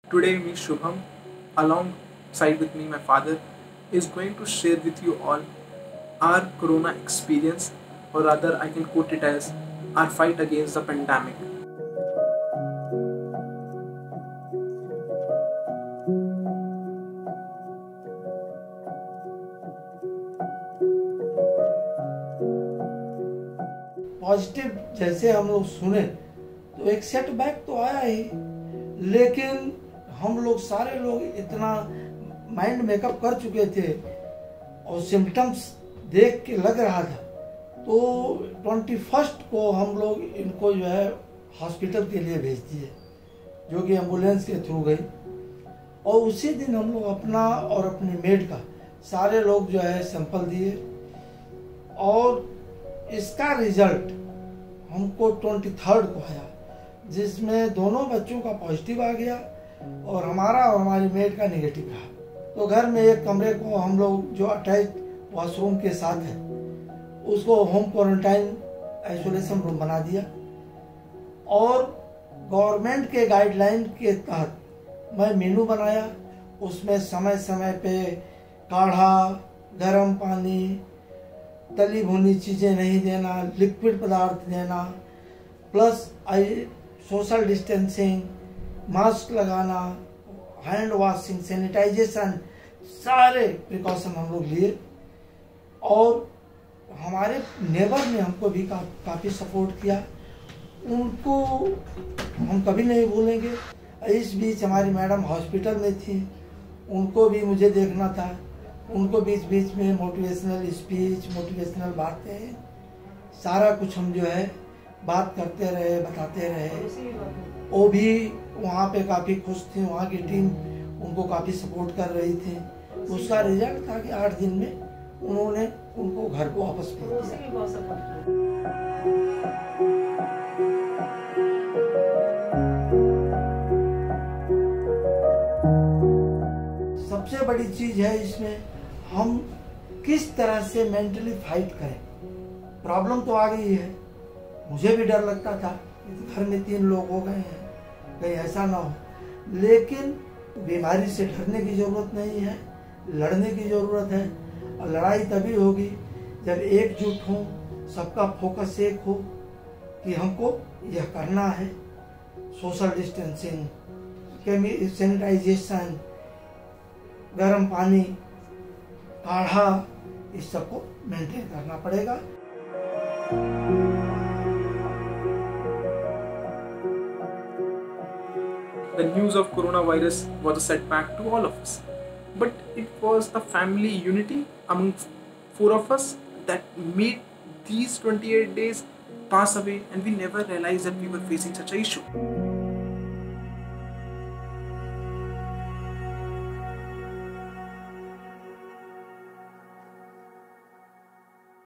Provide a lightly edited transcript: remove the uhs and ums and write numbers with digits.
Today, me Shubham, alongside with me, my father, is going to share with you all our Corona experience, or rather, I can quote it as our fight against the pandemic. Positive जैसे हम लोग सुने तो एक setback तो आया ही, लेकिन हम लोग सारे लोग इतना माइंड मेकअप कर चुके थे और सिम्टम्स देख के लग रहा था, तो 21 को हम लोग इनको जो है हॉस्पिटल के लिए भेज दिए, जो कि एम्बुलेंस के थ्रू गई। और उसी दिन हम लोग अपना और अपने मेड का सारे लोग जो है सैंपल दिए और इसका रिजल्ट हमको 23 को आया, जिसमें दोनों बच्चों का पॉजिटिव आ गया और हमारा और हमारी मेड का नेगेटिव रहा। तो घर में एक कमरे को हम लोग जो अटैच वॉशरूम के साथ है उसको होम क्वारंटाइन आइसोलेशन रूम बना दिया और गवर्नमेंट के गाइडलाइन के तहत मैं मेनू बनाया। उसमें समय समय पे काढ़ा, गर्म पानी, तली भुनी चीज़ें नहीं देना, लिक्विड पदार्थ देना, प्लस सोशल डिस्टेंसिंग, मास्क लगाना, हैंड वॉशिंग, सैनिटाइजेशन, सारे प्रिकॉशन हम लोग लिए। और हमारे नेबर ने हमको भी काफ़ी सपोर्ट किया, उनको हम कभी नहीं भूलेंगे। इस बीच हमारी मैडम हॉस्पिटल में थी, उनको भी मुझे देखना था, उनको बीच बीच में मोटिवेशनल स्पीच, मोटिवेशनल बातें, सारा कुछ हम जो है बात करते रहे, बताते रहे। वो भी वहाँ पे काफ़ी खुश थी, वहाँ की टीम उनको काफ़ी सपोर्ट कर रही थी। उसका रिजल्ट था कि 8 दिन में उन्होंने उनको घर को वापस भेज दिया। सबसे बड़ी चीज़ है इसमें हम किस तरह से मेंटली फाइट करें। प्रॉब्लम तो आ गई है, मुझे भी डर लगता था, घर में 3 लोग हो गए हैं, कहीं ऐसा ना हो, लेकिन बीमारी से डरने की ज़रूरत नहीं है, लड़ने की ज़रूरत है। और लड़ाई तभी होगी जब एकजुट हों, सबका फोकस एक हो कि हमको यह करना है। सोशल डिस्टेंसिंग, सैनिटाइजेशन, गर्म पानी, काढ़ा, इस सबको मेंटेन करना पड़ेगा। The news of coronavirus was a setback to all of us, but it was the family unity among 4 of us that made these 28 days pass away, and we never realized that we were facing such an issue.